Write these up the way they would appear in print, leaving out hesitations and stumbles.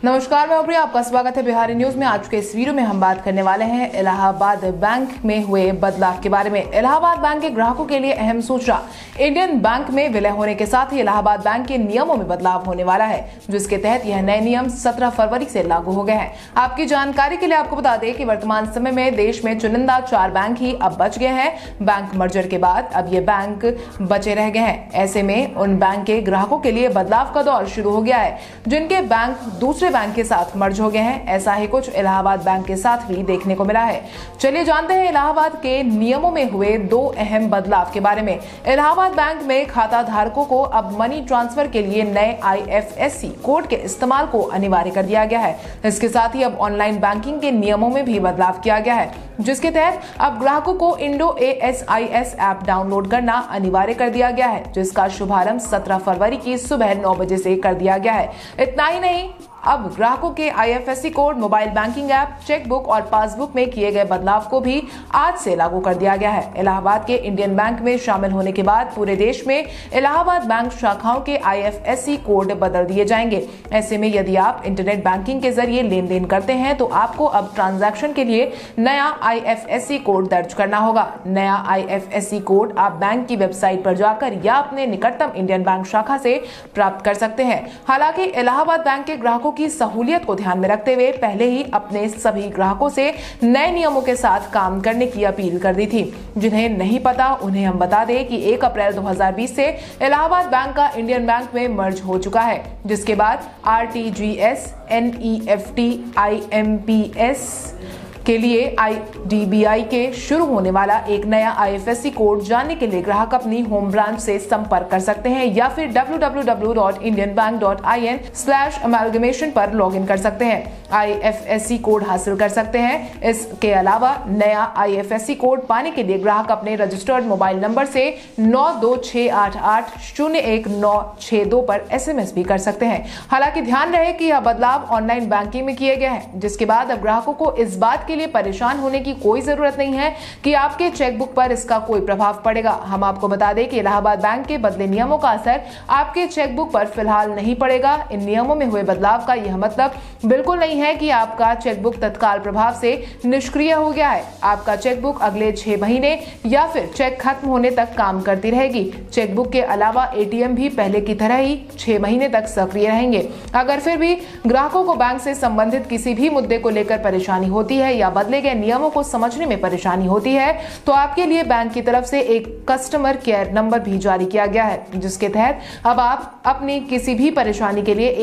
नमस्कार, मैं प्रिया, आपका स्वागत है बिहारी न्यूज में। आज के इस वीडियो में हम बात करने वाले हैं इलाहाबाद बैंक में हुए बदलाव के बारे में। इलाहाबाद बैंक के ग्राहकों के लिए अहम सूचना। इंडियन बैंक में विलय होने के साथ ही इलाहाबाद बैंक के नियमों में बदलाव होने वाला है, जिसके तहत यह नए नियम 17 फरवरी से लागू हो गए हैं। आपकी जानकारी के लिए आपको बता दें कि वर्तमान समय में देश में चुनिंदा 4 बैंक ही अब बच गए हैं। बैंक मर्जर के बाद अब ये बैंक बचे रह गए हैं। ऐसे में उन बैंक के ग्राहकों के लिए बदलाव का दौर शुरू हो गया है, जिनके बैंक दूसरे बैंक के साथ मर्ज हो गए हैं। ऐसा ही कुछ इलाहाबाद बैंक के साथ भी देखने को मिला है। चलिए जानते हैं इलाहाबाद के नियमों में हुए 2 अहम बदलाव के बारे में। इलाहाबाद बैंक में खाता धारकों को अब मनी ट्रांसफर के लिए नए IFSC कोड के इस्तेमाल को अनिवार्य कर दिया गया है। इसके साथ ही अब ऑनलाइन बैंकिंग के नियमों में भी बदलाव किया गया है, जिसके तहत अब ग्राहकों को इंडो ASIS ऐप डाउनलोड करना अनिवार्य कर दिया गया है, जिसका शुभारंभ 17 फरवरी की सुबह 9 बजे से कर दिया गया है। इतना ही नहीं, अब ग्राहकों के IFSC code, mobile banking app, chequebook और पासबुक में किए गए बदलाव को भी आज से लागू कर दिया गया है। इलाहाबाद के इंडियन बैंक में शामिल होने के बाद पूरे देश में इलाहाबाद बैंक शाखाओं के IFSC कोड बदल दिए जाएंगे। ऐसे में यदि आप इंटरनेट बैंकिंग के जरिए लेन देन करते हैं तो आपको अब ट्रांजैक्शन के लिए नया IFSC कोड दर्ज करना होगा। नया IFSC कोड आप बैंक की वेबसाइट पर जाकर या अपने निकटतम इंडियन बैंक शाखा से प्राप्त कर सकते हैं। हालांकि इलाहाबाद बैंक के ग्राहकों की सहूलियत को ध्यान में रखते हुए पहले ही अपने सभी ग्राहकों से नए नियमों के साथ काम करने की अपील कर दी थी। जिन्हें नहीं पता उन्हें हम बता दें कि 1 अप्रैल 2020 से इलाहाबाद बैंक का इंडियन बैंक में मर्ज हो चुका है, जिसके बाद RTGS, NEFT, IMPS के लिए IDBI के शुरू होने वाला एक नया IFSC कोड जानने के लिए ग्राहक अपनी होम ब्रांच से संपर्क कर सकते हैं या फिर www.indianbank.in/amalgamation पर लॉगिन कर सकते हैं। IFSC कोड हासिल कर सकते हैं। इसके अलावा नया IFSC कोड पाने के लिए ग्राहक अपने रजिस्टर्ड मोबाइल नंबर से 9268801962 पर SMS भी कर सकते हैं। हालांकि ध्यान रहे कि यह बदलाव ऑनलाइन बैंकिंग में किए गए हैं, जिसके बाद अब ग्राहकों को इस बात के लिए परेशान होने की कोई जरूरत नहीं है कि आपके चेकबुक पर इसका कोई प्रभाव पड़ेगा। हम आपको बता दें कि इलाहाबाद बैंक के बदले नियमों का असर आपके चेकबुक पर फिलहाल नहीं पड़ेगा। इन नियमों में हुए बदलाव का यह मतलब बिल्कुल नहीं है कि आपका चेकबुक तत्काल प्रभाव से निष्क्रिय हो गया है। आपका चेकबुक अगले 6 महीने या फिर चेक खत्म होने तक काम करती रहेगी। चेकबुक के अलावा ATM भी पहले की तरह ही 6 महीने तक सक्रिय रहेंगे। अगर फिर भी ग्राहकों को बैंक से संबंधित किसी भी मुद्दे को लेकर परेशानी होती है या बदले गए नियमों को समझने में परेशानी होती है, तो आपके लिए बैंक की तरफ से एक कस्टमर केयर नंबर भी जारी किया गया है, जिसके तहत अब आप अपनी किसी भी परेशानी के लिए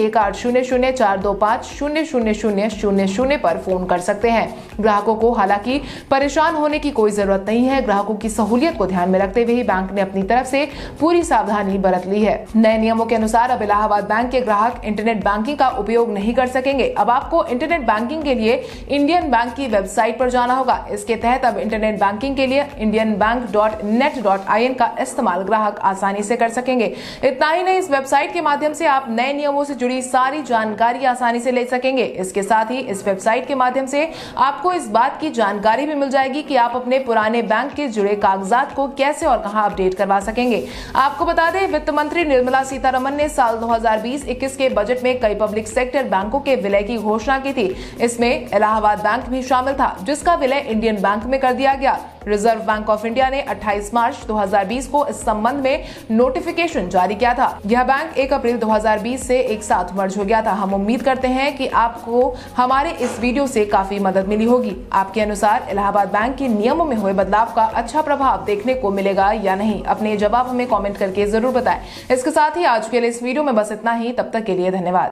1800-425-00000 पर फोन कर सकते हैं। ग्राहकों को हालांकि परेशान होने की कोई जरूरत नहीं है। ग्राहकों की सहूलियत को ध्यान में रखते हुए बैंक ने अपनी तरफ से पूरी सावधानी बरत ली है। नए नियमों के अनुसार अब इलाहाबाद बैंक के ग्राहक इंटरनेट बैंकिंग का उपयोग नहीं कर सकेंगे। अब आपको इंटरनेट बैंकिंग के लिए इंडियन बैंक की वेबसाइट पर जाना होगा। इसके तहत अब इंटरनेट बैंकिंग के लिए indianbank.net.in का इस्तेमाल ग्राहक आसानी से कर सकेंगे। इतना ही नहीं, इस वेबसाइट के माध्यम से आप नए नियमों से जुड़ी सारी जानकारी आसानी से ले सकेंगे। इसके साथ ही इस वेबसाइट के माध्यम से आपको इस बात की जानकारी भी मिल जाएगी कि आप अपने पुराने बैंक के जुड़े कागजात को कैसे और कहां अपडेट करवा सकेंगे। आपको बता दें, वित्त मंत्री निर्मला सीतारमण ने साल 2020-21 के बजट में कई पब्लिक सेक्टर बैंकों के विलय की घोषणा की थी। इसमें इलाहाबाद बैंक भी शामिल था, जिसका विलय इंडियन बैंक में कर दिया गया। रिजर्व बैंक ऑफ इंडिया ने 28 मार्च 2020 को इस संबंध में नोटिफिकेशन जारी किया था। यह बैंक 1 अप्रैल 2020 से एक साथ मर्ज हो गया था। हम उम्मीद करते हैं कि आपको हमारे इस वीडियो से काफी मदद मिली होगी। आपके अनुसार इलाहाबाद बैंक के नियमों में हुए बदलाव का अच्छा प्रभाव देखने को मिलेगा या नहीं? अपने जवाब हमें कमेंट करके जरूर बताएं। इसके साथ ही आज के लिए इस वीडियो में बस इतना ही। तब तक के लिए धन्यवाद।